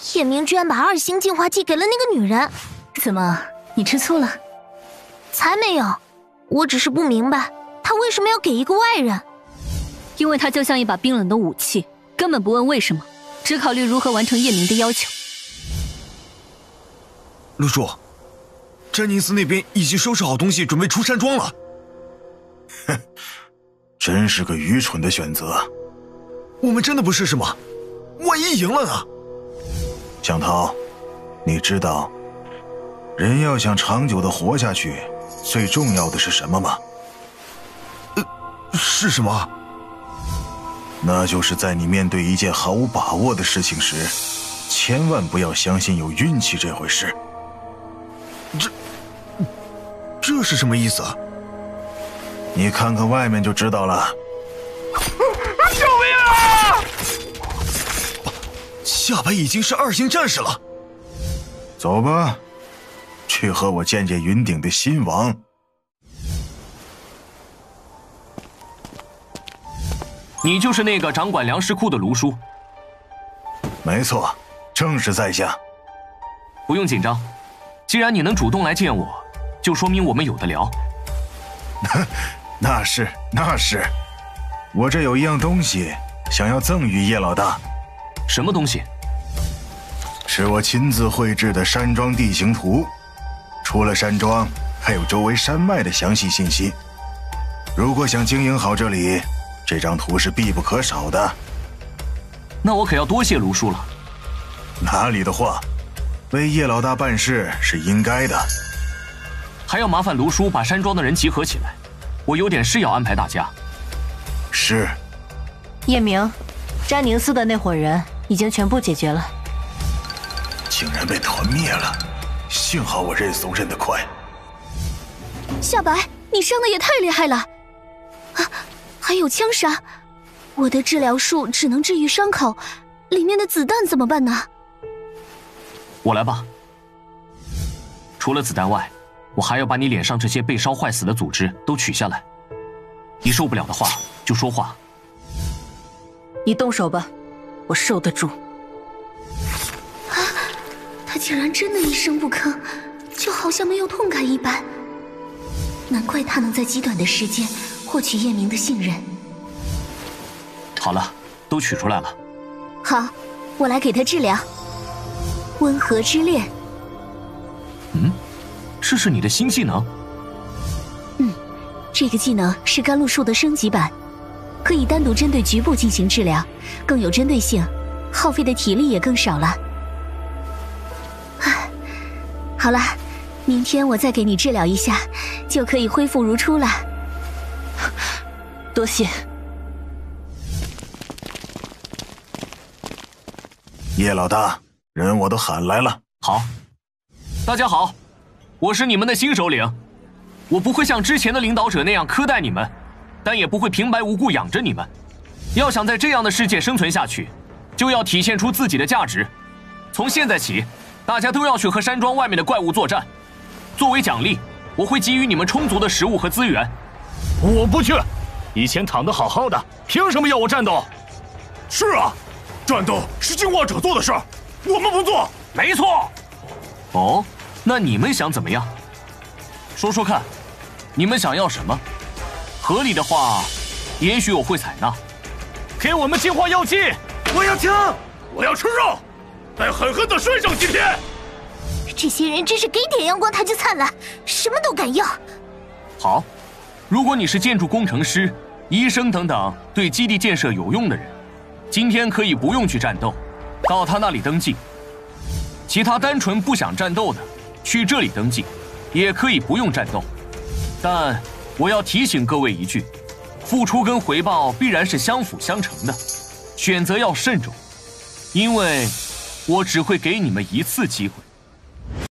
叶明居然把2星净化剂给了那个女人， 怎么，你吃醋了？ 才没有，我只是不明白他为什么要给一个外人。 因为他就像一把冰冷的武器，根本不问为什么，只考虑如何完成叶明的要求。 陆叔，詹宁斯那边已经收拾好东西，准备出山庄了。 哼，真是个愚蠢的选择。 我们真的不试试吗？万一赢了呢？ 向涛，你知道，人要想长久的活下去，最重要的是什么吗？ 是什么？ 那就是在你面对一件毫无把握的事情时，千万不要相信有运气这回事。 这是什么意思啊？ 你看看外面就知道了。 救命啊！夏白已经是2星战士了。 走吧，去和我见见云顶的新王。 你就是那个掌管粮食库的卢叔？ 没错，正是在下。 不用紧张，既然你能主动来见我，就说明我们有的聊。 那是，我这有一样东西想要赠予叶老大。 什么东西？ 是我亲自绘制的山庄地形图，除了山庄，还有周围山脉的详细信息。如果想经营好这里，这张图是必不可少的。 那我可要多谢卢叔了。 哪里的话，为叶老大办事是应该的。 还要麻烦卢叔把山庄的人集合起来，我有点事要安排大家。 是。 叶明，詹宁斯的那伙人已经全部解决了。 竟然被团灭了，幸好我认怂认得快。 夏白，你伤的也太厉害了啊！还有枪杀，我的治疗术只能治愈伤口，里面的子弹怎么办呢？ 我来吧。除了子弹外，我还要把你脸上这些被烧坏死的组织都取下来。你受不了的话就说话。 你动手吧，我受得住。 啊，他竟然真的一声不吭，就好像没有痛感一般。难怪他能在极短的时间获取叶明的信任。 好了，都取出来了。 好，我来给他治疗。温和之恋。 这是你的新技能？ 这个技能是甘露树的升级版，可以单独针对局部进行治疗，更有针对性，耗费的体力也更少了。好了，明天我再给你治疗一下，就可以恢复如初了。 多谢。 叶老大，人我都喊来了。 好，大家好，我是你们的新首领。我不会像之前的领导者那样苛待你们，但也不会平白无故养着你们。要想在这样的世界生存下去，就要体现出自己的价值。从现在起，大家都要去和山庄外面的怪物作战。作为奖励，我会给予你们充足的食物和资源。 我不去，以前躺得好好的，凭什么要我战斗？ 是啊，战斗是进化者做的事儿，我们不做。 没错。哦，那你们想怎么样？说说看，你们想要什么？合理的话，也许我会采纳。 给我们进化药剂！ 我要枪，我要吃肉，再狠狠地睡上几天。 这些人真是给点阳光他就灿烂，什么都敢要。 好，如果你是建筑工程师、医生等等对基地建设有用的人，今天可以不用去战斗，到他那里登记。其他单纯不想战斗的，去这里登记，也可以不用战斗。但我要提醒各位一句，付出跟回报必然是相辅相成的，选择要慎重，因为我只会给你们一次机会。